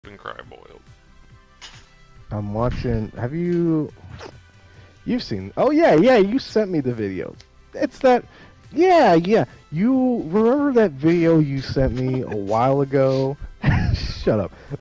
and cry, Boyo. I'm watching. Have you? You've seen? Oh yeah, yeah. You sent me the video. It's that. Yeah, yeah. You remember that video you sent me a while ago? Shut up.